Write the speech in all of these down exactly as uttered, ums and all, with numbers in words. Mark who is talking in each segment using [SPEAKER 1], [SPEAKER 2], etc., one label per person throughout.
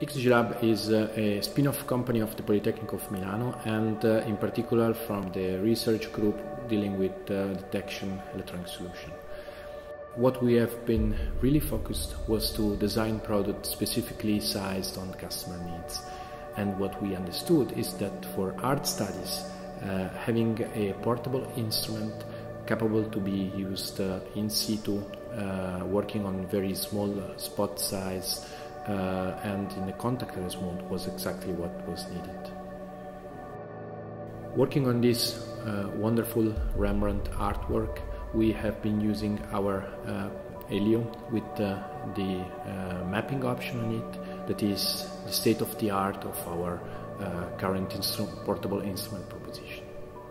[SPEAKER 1] X G Lab is uh, a spin-off company of the Polytechnic of Milano, and uh, in particular from the research group dealing with uh, detection electronic solution. What we have been really focused was to design products specifically sized on customer needs. And what we understood is that for art studies, uh, having a portable instrument capable to be used uh, in situ, uh, working on very small spot size, Uh, and in the contactless mode was exactly what was needed. Working on this uh, wonderful Rembrandt artwork, we have been using our uh, ELIO with uh, the uh, mapping option on it, that is the state-of-the-art of our uh, current instru portable instrument proposition.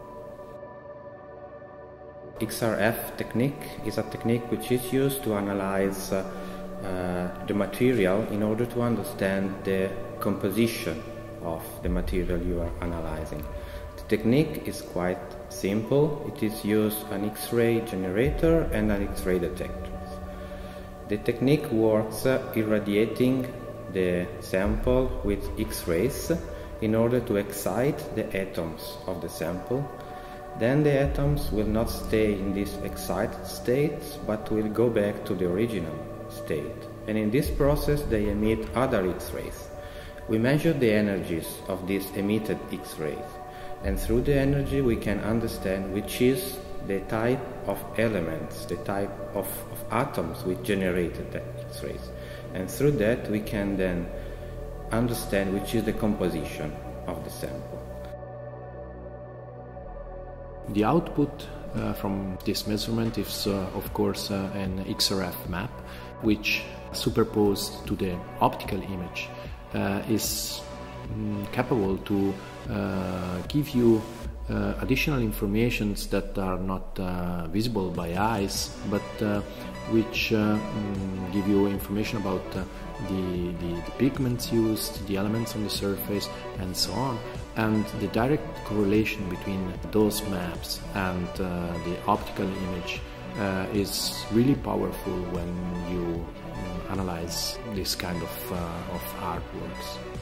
[SPEAKER 2] X R F technique is a technique which is used to analyze uh, Uh, the material in order to understand the composition of the material you are analyzing. The technique is quite simple. It is used an X-ray generator and an X-ray detector. The technique works uh, irradiating the sample with X-rays in order to excite the atoms of the sample. Then the atoms will not stay in this excited state, but will go back to the original state, and in this process they emit other X-rays. We measure the energies of these emitted X-rays, and through the energy we can understand which is the type of elements, the type of, of atoms which generated the X-rays, and through that we can then understand which is the composition of the sample.
[SPEAKER 1] The output uh, from this measurement is uh, of course uh, an X R F map, which superposed to the optical image uh, is mm, capable to uh, give you uh, additional informations that are not uh, visible by eyes, but uh, which uh, mm, give you information about uh, the, the, the pigments used, the elements on the surface, and so on. And the direct correlation between those maps and uh, the optical image uh, is really powerful when you um, analyze this kind of, uh, of artworks.